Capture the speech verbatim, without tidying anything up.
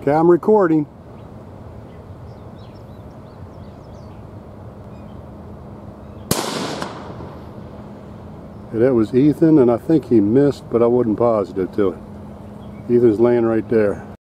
Okay, I'm recording. Yeah, that was Ethan, and I think he missed, but I wasn't positive to it. Ethan's laying right there.